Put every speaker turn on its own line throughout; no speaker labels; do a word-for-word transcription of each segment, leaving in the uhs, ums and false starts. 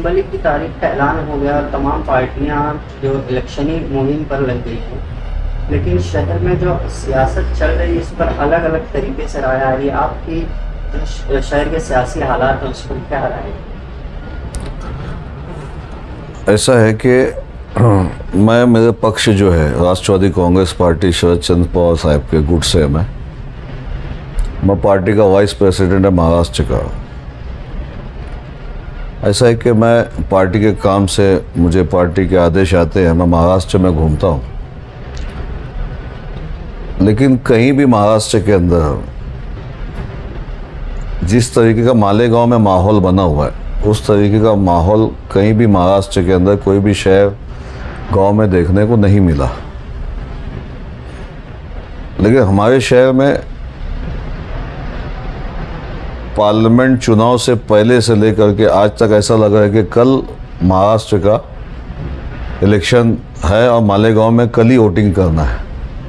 Symbolic की तारीख का ऐलान हो गया और तमाम पार्टियां जो इलेक्शनी मुहिम पर लग गई हैं, लेकिन शहर में जो सियासत चल रही है इस पर अलग अलग तरीके से राय आ रही है। आपकी जो शहर के सियासी हालात हैं उस पर क्या राय है?
ऐसा है कि मैं मेरे पक्ष जो है राष्ट्रवादी कांग्रेस पार्टी शरद चंद्र पवार साहब के गुट से मैं मैं पार्टी का वाइस प्रेसिडेंट है महाराष्ट्र का। ऐसा है कि मैं पार्टी के काम से, मुझे पार्टी के आदेश आते हैं, मैं महाराष्ट्र में घूमता हूँ, लेकिन कहीं भी महाराष्ट्र के अंदर जिस तरीके का मालेगांव में माहौल बना हुआ है उस तरीके का माहौल कहीं भी महाराष्ट्र के अंदर कोई भी शहर गांव में देखने को नहीं मिला। लेकिन हमारे शहर में पार्लियामेंट चुनाव से पहले से लेकर के आज तक ऐसा लग रहा है कि कल महाराष्ट्र का इलेक्शन है और मालेगांव में कल ही वोटिंग करना है।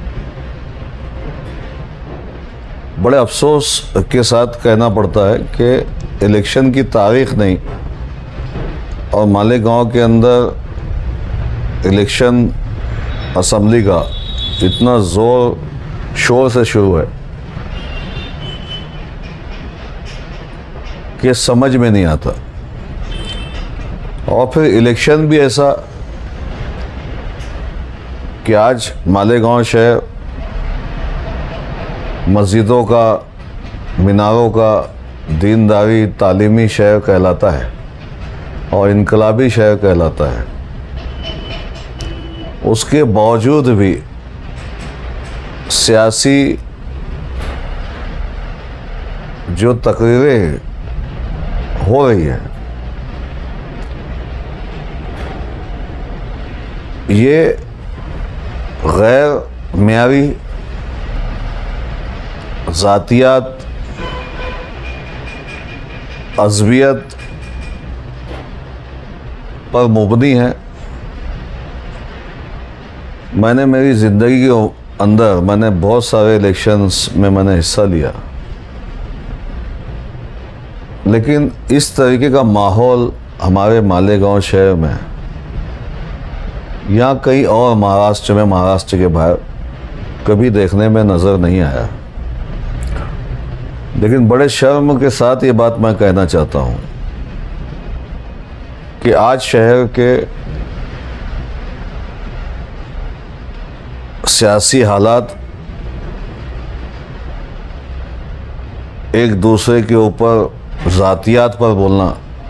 बड़े अफसोस के साथ कहना पड़ता है कि इलेक्शन की तारीख नहीं और मालेगांव के अंदर इलेक्शन असेंबली का इतना ज़ोर शोर से शुरू है कि समझ में नहीं आता। और फिर इलेक्शन भी ऐसा कि आज मालेगांव शहर मस्जिदों का, मीनारों का, दीनदारी तालीमी शहर कहलाता है और इनकलाबी शहर कहलाता है। उसके बावजूद भी सियासी जो तकरीरें हो रही हैं ये गैर मियारी, ज़ातियात, अज़बियत पर मुबनी है। मैंने मेरी ज़िंदगी के अंदर मैंने बहुत सारे इलेक्शंस में मैंने हिस्सा लिया, लेकिन इस तरीके का माहौल हमारे मालेगांव शहर में या कहीं और महाराष्ट्र में, महाराष्ट्र के बाहर कभी देखने में नज़र नहीं आया। लेकिन बड़े शर्म के साथ ये बात मैं कहना चाहता हूँ कि आज शहर के सियासी हालात एक दूसरे के ऊपर ज़ातियात पर बोलना,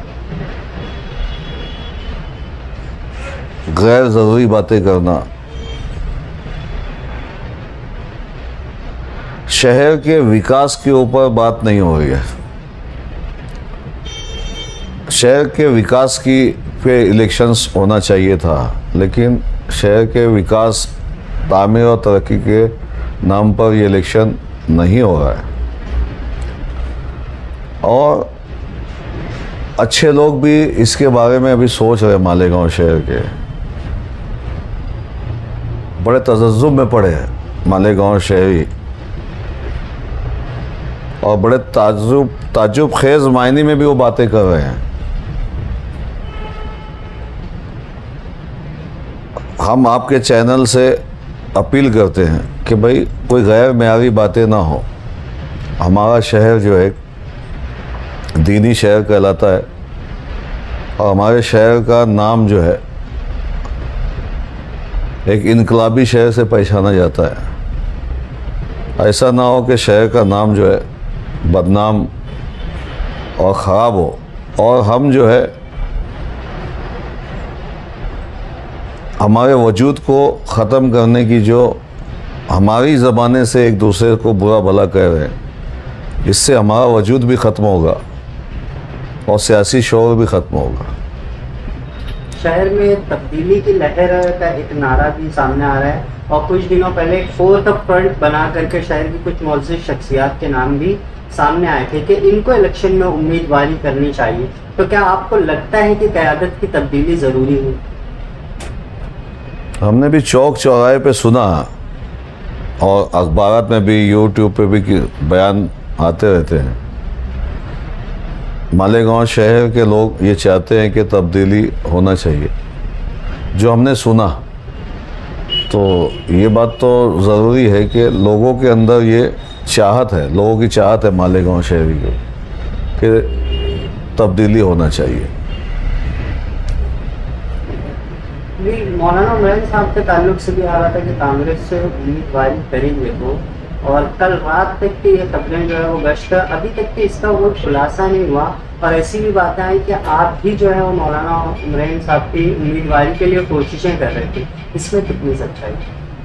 गैर ज़रूरी बातें करना, शहर के विकास के ऊपर बात नहीं हो रही है। शहर के विकास की पे इलेक्शंस होना चाहिए था, लेकिन शहर के विकास, तामीर और तरक्की के नाम पर ये इलेक्शन नहीं हो रहा है। और अच्छे लोग भी इसके बारे में अभी सोच रहे, मालेगांव शहर के बड़े तजज्जुब में पड़े हैं मालेगांव शहरी और बड़े ताजुब ताजुब खेज मायने में भी वो बातें कर रहे हैं। हम आपके चैनल से अपील करते हैं कि भाई कोई गैर मियारी बातें ना हो। हमारा शहर जो है दीनी शहर कहलाता है और हमारे शहर का नाम जो है एक इनकलाबी शहर से पहचाना जाता है। ऐसा ना हो कि शहर का नाम जो है बदनाम और ख़राब हो और हम जो है हमारे वजूद को ख़त्म करने की जो हमारी ज़बाने से एक दूसरे को बुरा भला कह रहे हैं, इससे हमारा वजूद भी ख़त्म होगा और सियासी शोर भी ख़त्म होगा।
शहर में तब्दीली की लहर का एक नारा भी सामने आ रहा है और कुछ दिनों पहले एक फोर्थ फ्रंट बना करके शहर की कुछ मौजूद शख्सियात के नाम भी सामने आए थे कि इनको इलेक्शन में उम्मीदवारी करनी चाहिए। तो क्या आपको लगता है कि क़यादत की तब्दीली ज़रूरी है?
हमने भी चौक चौराहे पे सुना और अखबारात में भी, यूट्यूब पे भी बयान आते रहते हैं, मालेगांव शहर के लोग ये चाहते हैं कि तब्दीली होना चाहिए। जो हमने सुना तो ये बात तो ज़रूरी है कि लोगों के अंदर ये चाहत है, लोगों की चाहत है मालेगांव शहरी की कि तब्दीली होना चाहिए।
मौलाना उमरैन साहब के ताल्लुक से भी आ रहा था कि कांग्रेस से उम्मीदवारी करेंगे वो, और कल रात तक की ये खबरें जो है वो गश्त, अभी तक कि इसका वो खुलासा नहीं हुआ, और ऐसी भी बातें आई कि आप भी जो है वो मौलाना उमरैन साहब की उम्मीदवारी के लिए कोशिशें कर रहे थे, इसमें कितनी सच्चाई?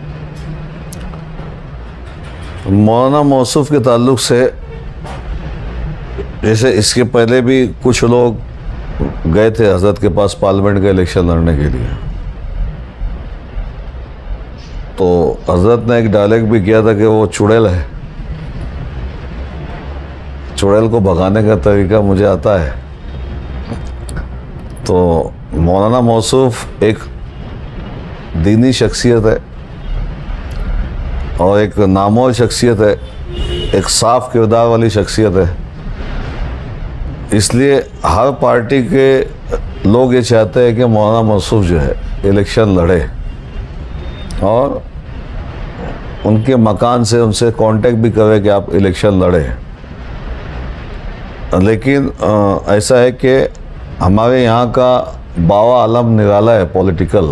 मौलाना मौसूफ के ताल्लुक से जैसे इसके पहले भी कुछ लोग गए थे हजरत के पास पार्लियामेंट का इलेक्शन लड़ने के लिए, तो हजरत ने एक डायलॉग भी किया था कि वो चुड़ैल है, चुड़ैल को भगाने का तरीका मुझे आता है। तो मौलाना मौसूफ एक दीनी शख्सियत है और एक नामोर शख्सियत है, एक साफ किरदार वाली शख्सियत है, इसलिए हर पार्टी के लोग ये चाहते हैं कि मौलाना मौसूफ जो है इलेक्शन लड़े और उनके मकान से उनसे कांटेक्ट भी करे कि आप इलेक्शन लड़े। लेकिन आ, ऐसा है कि हमारे यहाँ का बावा आलम निराला है पॉलिटिकल,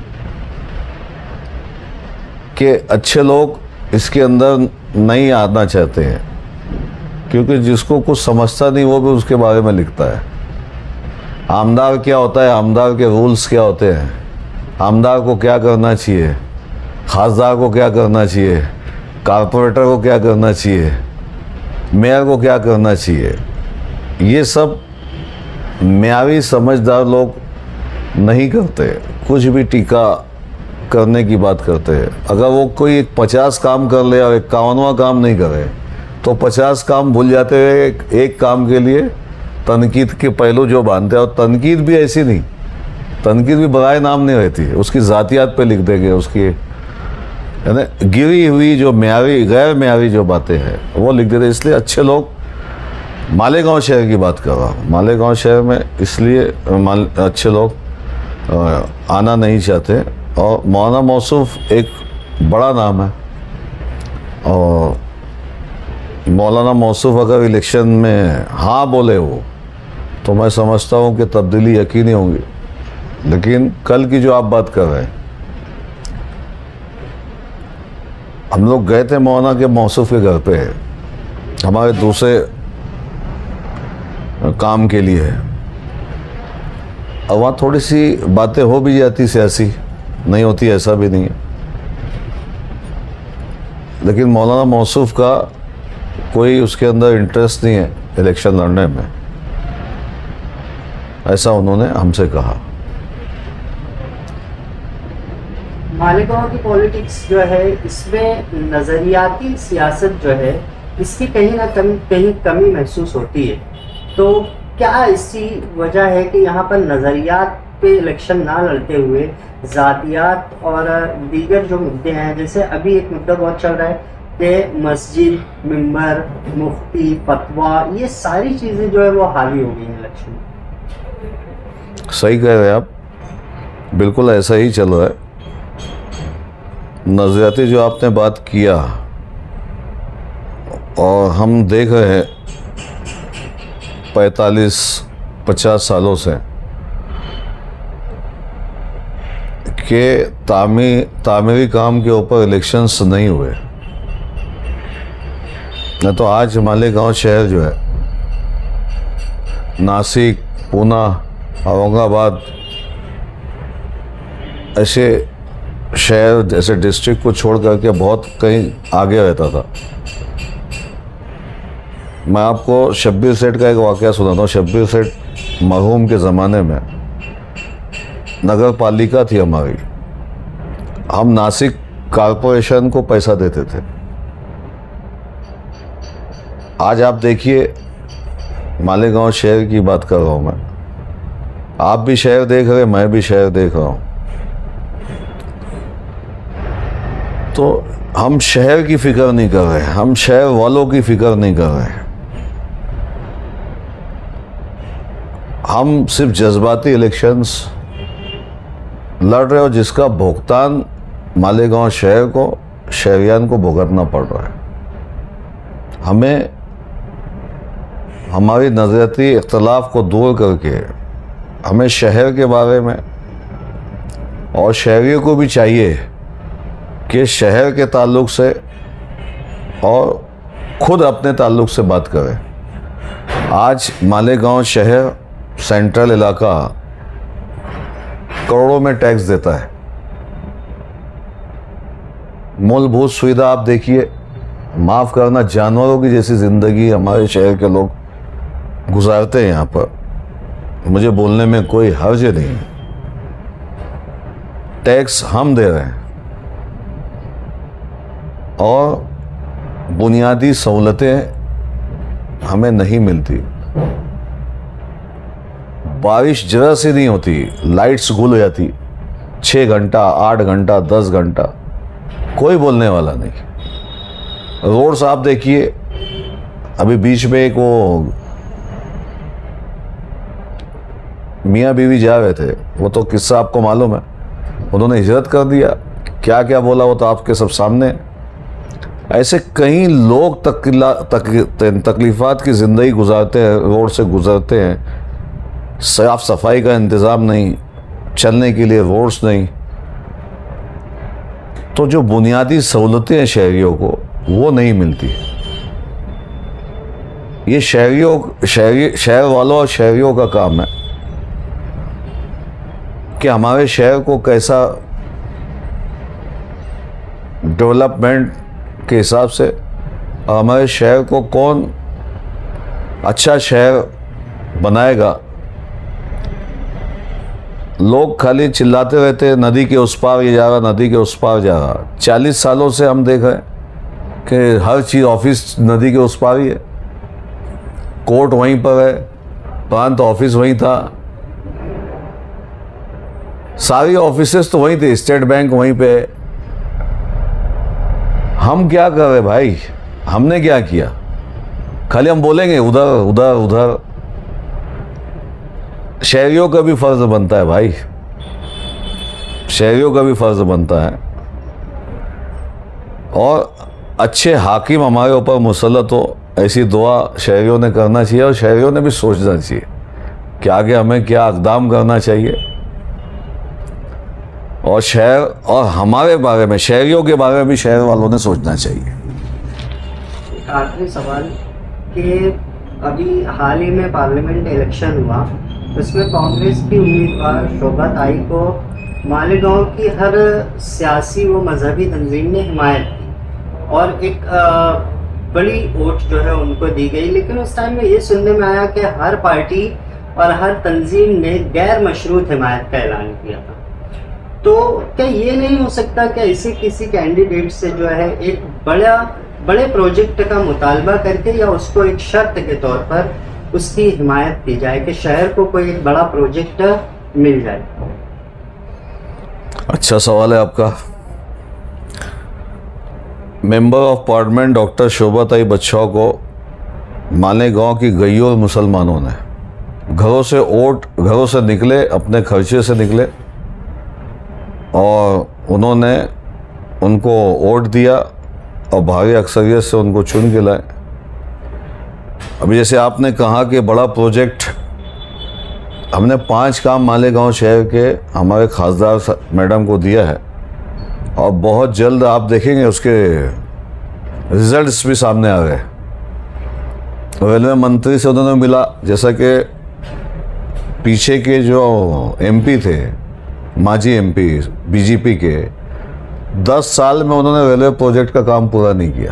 कि अच्छे लोग इसके अंदर नहीं आना चाहते हैं, क्योंकि जिसको कुछ समझता नहीं वो भी उसके बारे में लिखता है। आमदार क्या होता है, आमदार के रूल्स क्या होते हैं, आमदार को क्या करना चाहिए, खासदार को क्या करना चाहिए, कारपोरेटर को क्या करना चाहिए, मेयर को क्या करना चाहिए, ये सब म्यावी समझदार लोग नहीं करते, कुछ भी टीका करने की बात करते हैं। अगर वो कोई पचास काम कर ले और इक्यावनवां काम नहीं करे तो पचास काम भूल जाते हुए एक, एक काम के लिए तनकीद के पहलू जो बांधते हैं, और तनकीद भी ऐसी नहीं, तनकीद भी बराए नाम नहीं रहती है, उसकी ज़ातियात पे लिख देंगे, उसकी है ना गिरी हुई जो म्यारी गैर म्यारी जो बातें हैं वो लिख देते। इसलिए अच्छे लोग, मालेगांव शहर की बात कर रहा हूँ, मालेगांव शहर में इसलिए माल, अच्छे लोग आना नहीं चाहते, और मौलाना मौसूफ एक बड़ा नाम है, और मौलाना मौसूफ अगर इलेक्शन में हाँ बोले हो तो मैं समझता हूँ कि तब्दीली यकीनी होंगी। लेकिन कल की जो आप बात कर रहे हैं, हम लोग गए थे मौलाना के मौसूफ के घर पे हमारे दूसरे काम के लिए, और वहाँ थोड़ी सी बातें हो भी जाती, सियासी नहीं होती ऐसा भी नहीं है, लेकिन मौलाना मौसूफ का कोई उसके अंदर इंटरेस्ट नहीं है इलेक्शन लड़ने में, ऐसा उन्होंने हमसे कहा।
मालेगांव की पॉलिटिक्स जो है इसमें नज़रियाती सियासत जो है इसकी कहीं ना कहीं कहीं कमी महसूस होती है, तो क्या इसी वजह है कि यहाँ पर नज़रियात पे इलेक्शन ना लड़ते हुए ज़ातियात और दीगर जो मुद्दे हैं, जैसे अभी एक मुद्दा बहुत चल रहा है कि मस्जिद, मिंबर, मुफ्ती, फतवा, ये सारी चीज़ें जो है वो हावी हो गई हैं इलेक्शन में।
सही कह रहे हैं आप, बिल्कुल ऐसा ही चल रहा है। नज़रियाती जो आपने बात किया, और हम देख रहे हैं पैंतालीस पचास सालों से कि तामी तामीरी काम के ऊपर इलेक्शंस नहीं हुए, न तो आज मालेगांव शहर जो है नासिक, पूना, औरंगाबाद ऐसे शहर जैसे डिस्ट्रिक्ट को छोड़ करके बहुत कहीं आगे रहता था। मैं आपको शब्बीर सेठ का एक वाक़या सुनाता हूँ। शब्बीर सेठ मरहूम के ज़माने में नगर पालिका थी हमारी, हम नासिक कारपोरेशन को पैसा देते थे। आज आप देखिए, मालेगांव शहर की बात कर रहा हूँ मैं, आप भी शहर देख रहे, मैं भी शहर देख रहा हूँ, तो हम शहर की फिक्र नहीं कर रहे, हम शहर वालों की फिक्र नहीं कर रहे। हम सिर्फ जज्बाती इलेक्शंस लड़ रहे हो जिसका भुगतान मालेगांव शहर को, शहरियान को भुगतना पड़ रहा है। हमें हमारी नज़रियाती इख्तलाफ को दूर करके हमें शहर के बारे में, और शहरियों को भी चाहिए कि शहर के ताल्लुक़ से और खुद अपने ताल्लुक़ से बात करें। आज मालेगांव शहर सेंट्रल इलाका करोड़ों में टैक्स देता है। मूलभूत सुविधा आप देखिए, माफ़ करना, जानवरों की जैसी ज़िंदगी हमारे शहर के लोग गुजारते हैं यहाँ पर। मुझे बोलने में कोई हर्ज नहीं है। टैक्स हम दे रहे हैं और बुनियादी सहूलतें हमें नहीं मिलती। बारिश जरा सी नहीं होती, लाइट्स गुल हो जाती, छः घंटा आठ घंटा दस घंटा, कोई बोलने वाला नहीं। रोड्स आप देखिए, अभी बीच में एक वो मियाँ बीवी जा रहे थे, वो तो किस्सा आपको मालूम है, उन्होंने हिजरत कर दिया, क्या क्या बोला वो तो आपके सब सामने। ऐसे कई लोग तकला तक, तकलीफ़ात की ज़िंदगी गुजारते हैं, रोड से गुजरते हैं, साफ सफाई का इंतज़ाम नहीं, चलने के लिए रोड्स नहीं। तो जो बुनियादी सहूलतें हैं शहरियों को, वो नहीं मिलती। ये शहरियों शहरी शहर वालों और शहरियों का काम है कि हमारे शहर को कैसा डेवलपमेंट के हिसाब से, और हमारे शहर को कौन अच्छा शहर बनाएगा। लोग खाली चिल्लाते रहते हैं, नदी के उस पार ये जा रहा, नदी के उस पार जा रहा। चालीस सालों से हम देख रहे हैं कि हर चीज़, ऑफिस नदी के उस पार ही है, कोर्ट वहीं पर है, प्रांत ऑफिस वहीं था, सारी ऑफिसेस तो वहीं थे, स्टेट बैंक वहीं पे है। हम क्या कर रहे भाई? हमने क्या किया? खाली हम बोलेंगे उधर उधर उधर। शहरियों का भी फर्ज बनता है भाई, शहरियों का भी फर्ज बनता है। और अच्छे हाकिम हमारे ऊपर मुसल्लत हो, ऐसी दुआ शहरियों ने करना चाहिए, और शहरियों ने भी सोचना चाहिए कि आगे हमें क्या इक़दाम करना चाहिए। और शहर और हमारे बारे में, शहरियों के बारे में भी शहर वालों ने सोचना चाहिए।
एक आखिरी सवाल कि अभी हाल ही में पार्लियामेंट इलेक्शन हुआ, उसमें कांग्रेस की उम्मीदवार शोभा ताई को मालेगांव की हर सियासी व मजहबी तंजीम ने हिमायत की और एक आ, बड़ी वोट जो है उनको दी गई। लेकिन उस टाइम में ये सुनने में आया कि हर पार्टी और हर तंजीम ने गैर मशरूत हिमायत का ऐलान किया था। तो क्या ये नहीं हो सकता कि ऐसे किसी कैंडिडेट से जो है एक बड़ा बड़े प्रोजेक्ट का मुतालबा करके या उसको एक शर्त के तौर पर उसकी हिमायत की जाए कि शहर को कोई एक बड़ा प्रोजेक्ट मिल जाए?
अच्छा सवाल है आपका। Member of parliament doctor Shobha Tai Bachhav को मालेगांव की गैयोर मुसलमानों ने घरों से वोट घरों से निकले, अपने खर्चे से निकले, और उन्होंने उनको वोट दिया और भारी अक्सरियत से उनको चुन के लाए। अभी जैसे आपने कहा कि बड़ा प्रोजेक्ट, हमने पांच काम मालेगांव शहर के हमारे खासदार मैडम को दिया है, और बहुत जल्द आप देखेंगे उसके रिजल्ट्स भी सामने आ गए। रेलवे मंत्री से उन्होंने मिला, जैसा कि पीछे के जो एमपी थे, माजी एमपी बीजेपी के, दस साल में उन्होंने रेलवे प्रोजेक्ट का काम पूरा नहीं किया।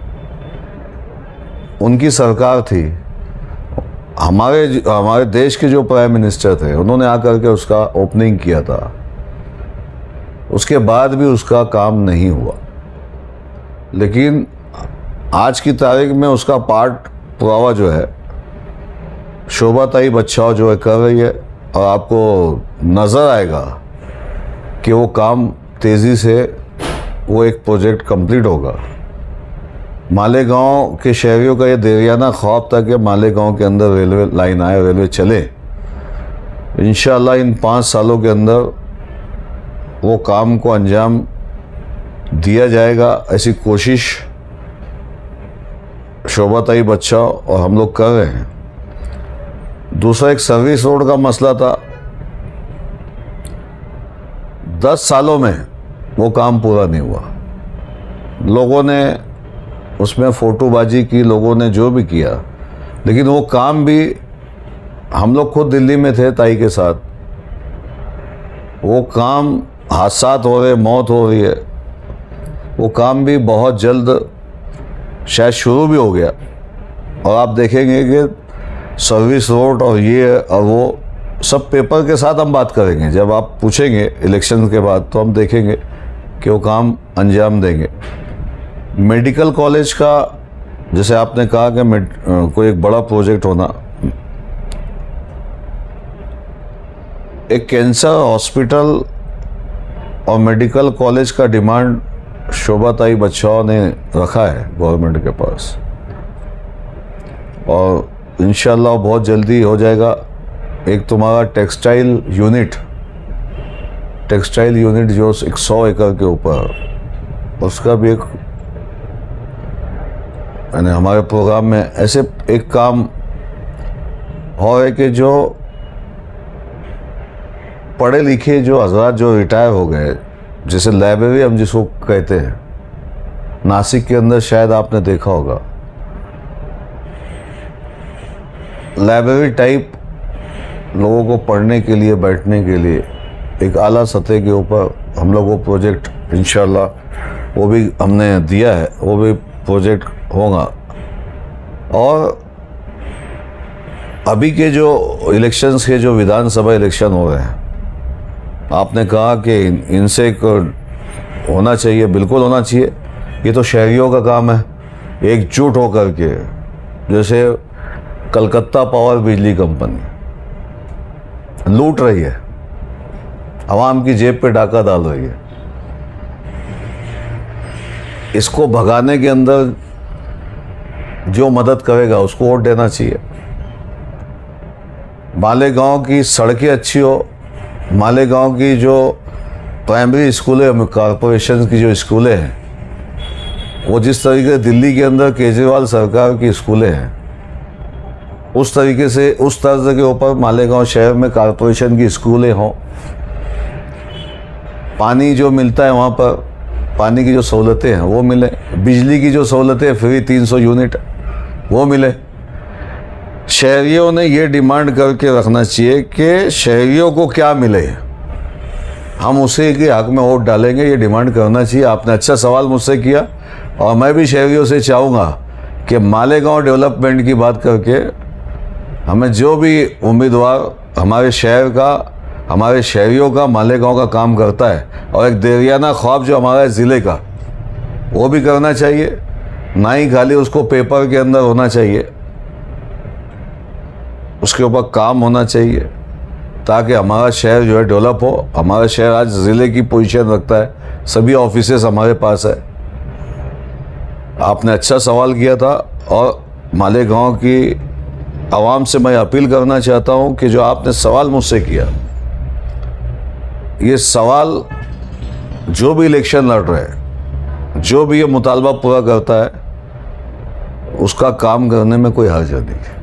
उनकी सरकार थी, हमारे हमारे देश के जो प्राइम मिनिस्टर थे उन्होंने आकर के उसका ओपनिंग किया था, उसके बाद भी उसका काम नहीं हुआ। लेकिन आज की तारीख में उसका पार्ट पुरावा जो है शोभा ताई बच्छाव जो है कर रही है, और आपको नज़र आएगा कि वो काम तेज़ी से वो एक प्रोजेक्ट कंप्लीट होगा। मालेगांव के शहरियों का ये देरियाना ख्वाब था कि मालेगांव के अंदर रेलवे लाइन आए, रेलवे चले, इंशाअल्लाह इन पाँच सालों के अंदर वो काम को अंजाम दिया जाएगा, ऐसी कोशिश शोभाताई बच्चा और हम लोग कर रहे हैं। दूसरा एक सर्विस रोड का मसला था, दस सालों में वो काम पूरा नहीं हुआ। लोगों ने उसमें फोटोबाजी की, लोगों ने जो भी किया, लेकिन वो काम भी, हम लोग खुद दिल्ली में थे ताई के साथ, वो काम हादसात हो रहे, मौत हो रही है, वो काम भी बहुत जल्द शायद शुरू भी हो गया। और आप देखेंगे कि सर्विस रोड और ये और वो सब पेपर के साथ हम बात करेंगे। जब आप पूछेंगे इलेक्शन के बाद तो हम देखेंगे कि वो काम अंजाम देंगे। मेडिकल कॉलेज का, जैसे आपने कहा कि कोई एक बड़ा प्रोजेक्ट होना, एक कैंसर हॉस्पिटल और मेडिकल कॉलेज का डिमांड शोभाताई बच्चाओं ने रखा है गवर्नमेंट के पास, और इंशाल्लाह बहुत जल्दी हो जाएगा। एक तुम्हारा टेक्सटाइल यूनिट टेक्सटाइल यूनिट जो एक सौ एकड़ के ऊपर, उसका भी एक यानी हमारे प्रोग्राम में ऐसे एक काम हो है कि जो पढ़े लिखे जो हजरात जो रिटायर हो गए, जैसे लाइब्रेरी हम जिसको कहते हैं, नासिक के अंदर शायद आपने देखा होगा, लाइब्रेरी टाइप लोगों को पढ़ने के लिए, बैठने के लिए एक आला सतह के ऊपर हम लोग वो प्रोजेक्ट इंशाल्लाह वो भी हमने दिया है, वो भी प्रोजेक्ट होगा। और अभी के जो इलेक्शंस के जो विधानसभा इलेक्शन हो रहे हैं, आपने कहा कि इनसे एक होना चाहिए, बिल्कुल होना चाहिए। ये तो शहरियों का काम है, एकजुट होकर के। जैसे कलकत्ता पावर बिजली कंपनी लूट रही है, आवाम की जेब पे डाका डाल रही है, इसको भगाने के अंदर जो मदद करेगा उसको वोट देना चाहिए। मालेगांव की सड़कें अच्छी हो, मालेगांव की जो प्राइमरी स्कूलें, कॉरपोरेशन की जो स्कूलें हैं, वो जिस तरीके से दिल्ली के अंदर केजरीवाल सरकार की स्कूलें हैं, उस तरीके से उस तर्ज के ऊपर मालेगांव शहर में कॉरपोरेशन की स्कूलें हों। पानी जो मिलता है वहाँ पर, पानी की जो सहूलतें हैं वो मिले, बिजली की जो सहूलतें फ्री तीन सौ यूनिट वो मिले। शहरियों ने ये डिमांड करके रखना चाहिए कि शहरियों को क्या मिले, हम उसे के हक में वोट डालेंगे, ये डिमांड करना चाहिए। आपने अच्छा सवाल मुझसे किया, और मैं भी शहरियों से चाहूँगा कि मालेगांव डेवलपमेंट की बात करके हमें जो भी उम्मीदवार हमारे शहर का, हमारे शहरियों का, मालेगांव का काम करता है, और एक देरियाना ख्वाब जो हमारा ज़िले का, वो भी करना चाहिए, ना ही खाली उसको पेपर के अंदर होना चाहिए, उसके ऊपर काम होना चाहिए, ताकि हमारा शहर जो है डेवलप हो। हमारा शहर आज ज़िले की पोजीशन रखता है, सभी ऑफिसेस हमारे पास है। आपने अच्छा सवाल किया था, और मालेगांव की आवाम से मैं अपील करना चाहता हूं कि जो आपने सवाल मुझसे किया, ये सवाल जो भी इलेक्शन लड़ रहे हैं, जो भी ये मुतालबा पूरा करता है, उसका काम करने में कोई हर्ज नहीं है।